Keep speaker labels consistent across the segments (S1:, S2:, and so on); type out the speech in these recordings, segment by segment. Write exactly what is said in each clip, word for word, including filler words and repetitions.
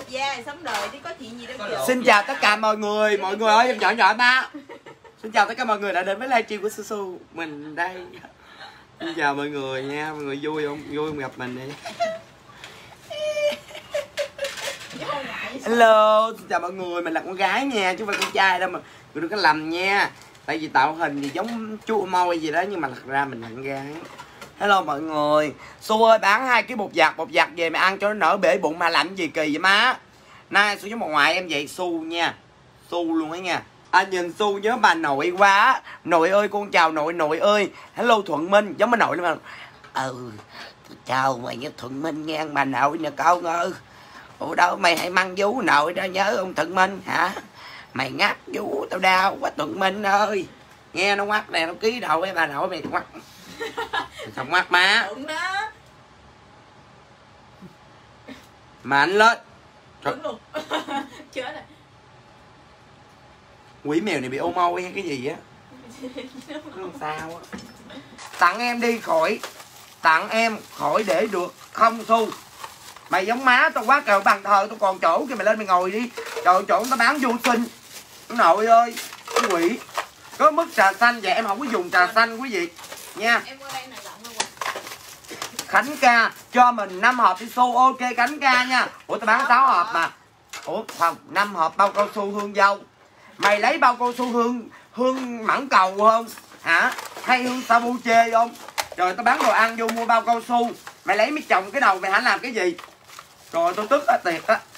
S1: da sống đời đi có chuyện gì đâu.
S2: Xin chào tất cả mọi người, mọi người ơi em nhỏ nhỏ ba. Xin chào tất cả mọi người đã đến với livestream của Susu mình đây. Xin chào mọi người nha, mọi người vui không? Vui không gặp mình đi. Hello, xin chào mọi người, mình là con gái nha, chứ không phải con trai đâu mà người đừng có lầm nha. Tại vì tạo hình thì giống chú môi gì đó nhưng mà thật ra mình là con gái. Hello mọi người. Su ơi bán hai cái bột giặt, bột giặt về mày ăn cho nó nở bể bụng mà làm gì kỳ vậy má. Nay Su với một ngoại em vậy Su nha. Su luôn á nha. À, nhìn Su nhớ bà nội quá. Nội ơi con chào nội, nội ơi. Hello Thuận Minh, giống bà nội luôn mà. Ừ, chào mày với Thuận Minh nghe bà nội nè con ơi. Ủa đâu mày hay mang vú nội đó nhớ ông Thuận Minh hả? Mày ngắt vú tao đau quá Thuận Minh ơi. Nghe nó ngoắt nè, nó ký đầu với bà nội mày ngoắt. Không ngoắt má. Mạnh lên.
S1: Đúng luôn. Chết rồi.
S2: Quỷ mèo này bị ô môi hay cái gì á. Không sao á. Tặng em đi khỏi. Tặng em khỏi để được không Su. Mày giống má tao quá trời, bàn thờ tao còn chỗ kìa, mày lên mày ngồi đi. Trời chỗ tao bán vô sinh. Nội ơi, cái quỷ. Có mức trà xanh vậy em không có dùng trà xanh quý vị nha.
S1: Em qua đây này rộng luôn.
S2: Khánh ca cho mình năm hộp đi Su. Ok Khánh ca nha. Ủa tao bán sáu hộp mà. Ủa không, năm hộp bao cao su hương dâu. Mày lấy bao cao su hương hương mãng cầu không hả, hay hương sabuche không? Trời tao bán đồ ăn vô mua bao cao su, mày lấy mấy chồng cái đầu mày hả làm cái gì? Trời tôi tức á, tiệt á.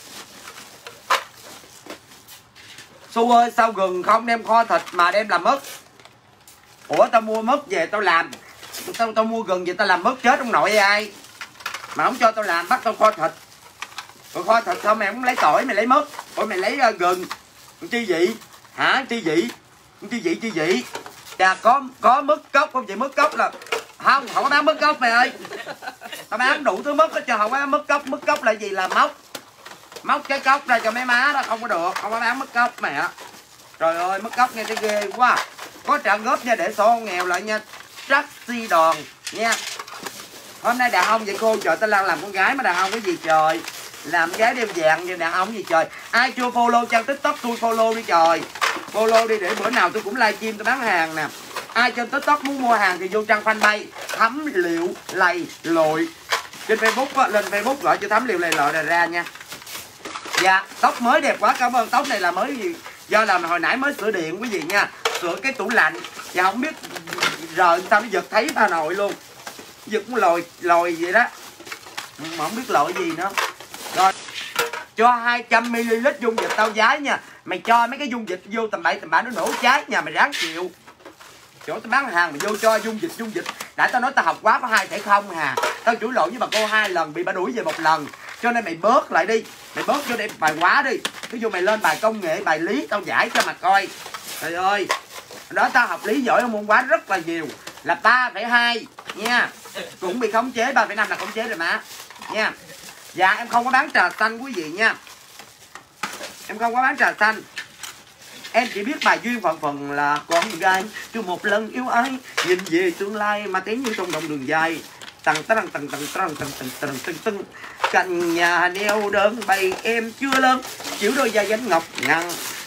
S2: Su ơi sao gừng không đem kho thịt mà đem làm mứt? Ủa tao mua mứt về tao làm, tao tao mua gừng về tao làm mứt chết ông nội ai mà không cho tao làm, bắt tao kho thịt. Rồi kho thịt không mày không lấy tỏi mày lấy mứt. Ủa mày lấy uh, gừng chi vị hả, chi vị chi vị chi vị chà, có có mứt cốc không chị? Mứt cốc là không, không có bán mứt cốc mày ơi. Tao bán đủ thứ mứt hết chứ không có mứt cốc. Mứt cốc là gì? Là móc móc cái cốc ra cho mấy má đó, không có được, không có bán mứt cốc mẹ. Trời ơi mứt cốc nghe thấy ghê quá. Có trợ góp nha để số nghèo lại nha. Taxi đòn nha. Hôm nay đàn ông vậy cô, trời tao đang làm con gái mà đàn ông cái gì trời, làm gái đeo vàng như đàn ông gì trời. Ai chưa follow trang TikTok tôi follow đi trời, follow đi để bữa nào tôi cũng livestream tôi bán hàng nè. Ai trên TikTok muốn mua hàng thì vô trang fanpage Thấm Liệu Lầy Lội. Trên Facebook á, lên Facebook gọi cho Thấm Liệu Lầy Lội này ra nha. Dạ tóc mới đẹp quá, cảm ơn. Tóc này là mới gì, do là hồi nãy mới sửa điện quý vị nha, sửa cái tủ lạnh và không biết rời sao nó giật thấy bà nội luôn, giật cũng lòi lòi vậy đó mà không biết lội gì nữa. Rồi cho hai trăm mi li lít dung dịch tao giái nha. Mày cho mấy cái dung dịch vô tầm bậy tầm bạ nó nổ cháy nhà mày ráng chịu. Chỗ tao bán hàng mày vô cho dung dịch dung dịch. Đã tao nói tao học quá có hai thể không hà. Tao chửi lộn với bà cô hai lần bị bà đuổi về một lần. Cho nên mày bớt lại đi. Mày bớt vô đây bài quá đi. Ví dụ mày lên bài công nghệ, bài lý tao giải cho mà coi. Trời ơi. Đó tao học lý giỏi hơn môn hóa rất là nhiều. Là ba phẩy hai nha. Cũng bị khống chế, ba phẩy năm là khống chế rồi má. Nha. Dạ em không có bán trà xanh quý vị nha. Em không có bán trà xanh. Em chỉ biết bài duyên phận phần là con gái chưa một lần yêu ai, nhìn về tương lai mà tiếng như trong đồng đường dài. Tầng tầng tầng tầng tầng tầng tầng tầng tầng tầng cạnh nhà neo đơn bày em chưa lớn, chịu đôi da gánh ngọc ngăn.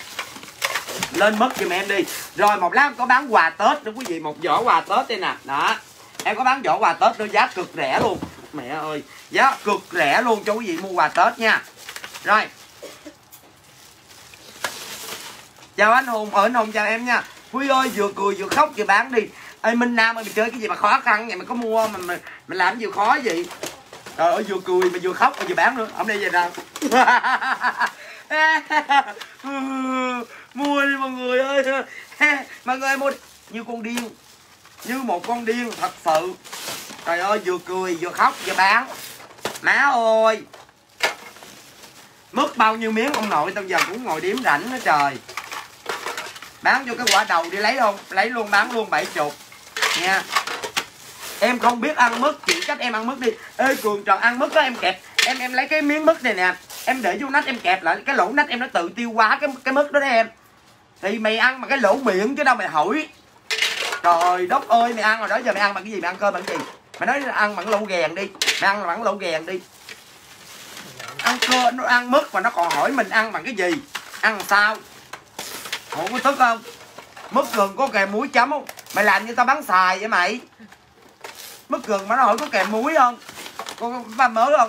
S2: Lên mất giùm em đi. Rồi một lát em có bán quà Tết nữa quý vị, một giỏ quà Tết đây nè. Đó. Em có bán giỏ quà Tết nữa, giá cực rẻ luôn. Mẹ ơi, giá cực rẻ luôn cho quý vị mua quà Tết nha. Rồi. Chào anh Hùng, ở anh Hùng chào em nha. Quý ơi, vừa cười vừa khóc vừa bán đi. Ê Minh Nam ơi, mày chơi cái gì mà khó khăn vậy, mày có mua mà mày, mày làm gì khó vậy? Trời ơi, vừa cười mà vừa khóc mà vừa bán nữa. Ông đây về đâu? Mua đi mọi người ơi. Mọi người mua đi. Như con điên. Như một con điên thật sự. Trời ơi, vừa cười vừa khóc vừa bán. Má ơi. Mất bao nhiêu miếng ông nội tao giờ cũng ngồi điếm rảnh nữa trời. Bán vô cái quả đầu đi lấy không? Lấy luôn bán luôn bảy mươi nha. Em không biết ăn mứt, chỉ cách em ăn mứt đi. Ê Cường Trần ăn mứt đó em kẹp. Em em lấy cái miếng mứt này nè, em để vô nách em kẹp lại, cái lỗ nách em nó tự tiêu hóa cái cái mứt đó đó em. Thì mày ăn bằng cái lỗ miệng chứ đâu mày hỏi. Trời đất ơi, mày ăn rồi đó giờ mày ăn bằng cái gì? Mày ăn cơm bằng cái gì? Mày nói ăn bằng lỗ ghèn đi. Mày ăn bằng lỗ ghèn đi. Ăn ăn cưa, nó ăn mứt mà nó còn hỏi mình ăn bằng cái gì, ăn sao? Ủa có tức không? Mứt gừng có kèm muối chấm không? Mày làm như tao bán xài vậy mày. Mứt gừng mà nó hỏi có kèm muối không? Có ba mớ không?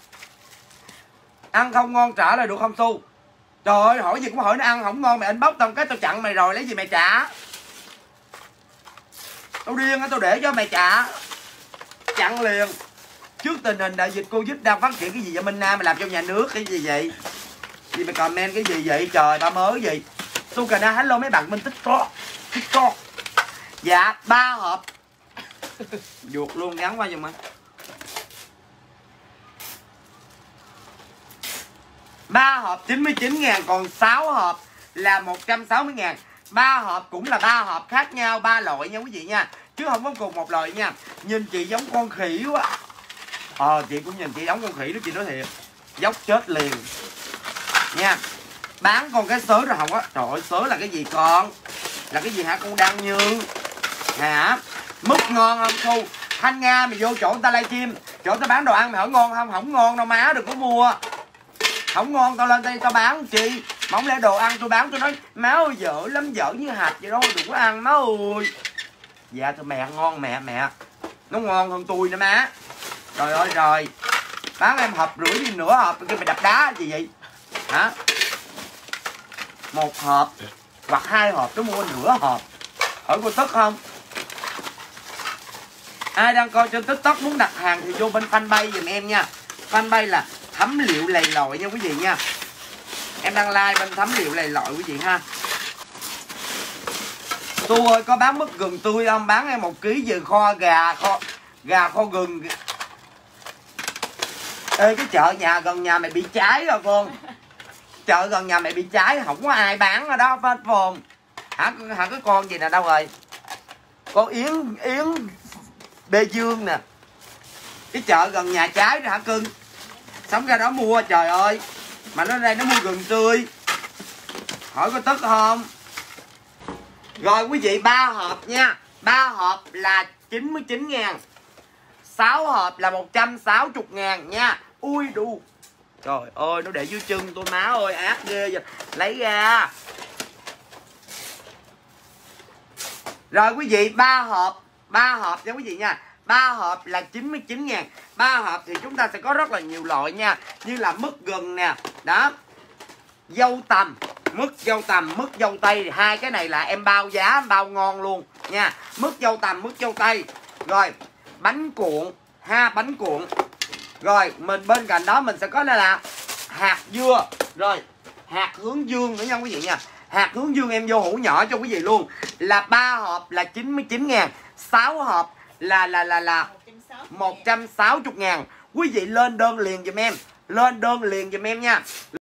S2: Ăn không ngon trả lời được không Xu? Trời ơi, hỏi gì cũng hỏi, nó ăn không ngon mày inbox tao cái tao chặn mày rồi, lấy gì mày trả? Tao điên á, tao để cho mày trả. Chặn liền. Trước tình hình đại dịch Covid đang phát triển cái gì vậy Minh Nam, mày làm cho nhà nước cái gì vậy? Gì mày comment cái gì vậy trời, ba mớ gì? Xu cà na hello mấy bạn Minh TikTok. TikTok. Dạ, ba hộp. Duột luôn, gắn qua giùm anh. ba hộp chín mươi chín ngàn, còn sáu hộp là một trăm sáu mươi ngàn. ba hộp cũng là ba hộp khác nhau, ba loại nha quý vị nha, chứ không có cùng một loại nha. Nhìn chị giống con khỉ quá. Ờ chị cũng nhìn chị giống con khỉ đó, chị nói thiệt. Dốc chết liền nha. Bán con cái sớ rồi không á. Trời ơi, sớ là cái gì con? Là cái gì hả con Đăng Như? Hả? Mứt ngon không Thu? Thanh Nga mày vô chỗ người ta livestream, chỗ ta bán đồ ăn mày hỏi ngon không? Không ngon đâu má, đừng có mua. Không ngon tao lên đây tao bán chi. Mà không lẽ đồ ăn tôi bán tôi nói má ơi dở lắm, dở như hạt vậy đó, đừng có ăn má ơi. Dạ thưa mẹ ngon mẹ mẹ. Nó ngon hơn tôi nữa má. Trời ơi rồi. Bán em hộp rưỡi đi, nửa hộp kêu mày đập đá gì vậy? Hả? Một hộp hoặc hai hộp nó mua nửa hộp. Hỏi cô tức không? Ai đang coi trên TikTok muốn đặt hàng thì vô bên fanpage giùm em nha. Fanpage là Thấm Liệu Lầy Lội nha quý vị nha. Em đang like bên Thấm Liệu Lầy Lội quý vị ha. Tôi ơi có bán mứt gừng tươi không? Bán em một ký về kho gà kho gà kho gừng. Ê cái chợ nhà gần nhà mày bị cháy rồi Phương. Chợ gần nhà mày bị cháy, không có ai bán ở đó hết Phương. Hả hả cái con gì nè đâu rồi? Con Yến Yến Bê Dương nè. Cái chợ gần nhà cháy rồi hả cưng? Sống ra đó mua trời ơi. Mà nó đây nó mua gừng tươi. Hỏi có tức không? Rồi quý vị ba hộp nha. ba hộp là chín mươi chín ngàn. sáu hộp là một trăm sáu mươi ngàn nha. Ui đù. Trời ơi nó để dưới chân tôi má ơi, ác ghê vậy. Lấy ra. Rồi quý vị ba hộp. ba hộp nha quý vị nha. ba hộp là chín mươi chín ngàn. ba hộp thì chúng ta sẽ có rất là nhiều loại nha. Như là mứt gừng nè. Đó. Dâu tằm. Mứt dâu tằm, mứt dâu tây. Hai cái này là em bao giá, em bao ngon luôn nha. Mứt dâu tằm, mứt dâu tây. Rồi bánh cuộn ha, bánh cuộn. Rồi mình bên cạnh đó mình sẽ có đây là hạt dưa. Rồi hạt hướng dương nữa nha quý vị nha. Hạt hướng dương em vô hũ nhỏ cho quý vị luôn. Là ba hộp là chín mươi chín ngàn. sáu hộp là là là là một trăm sáu mươi ngàn. Quý vị lên đơn liền giùm em. Lên đơn liền giùm em nha.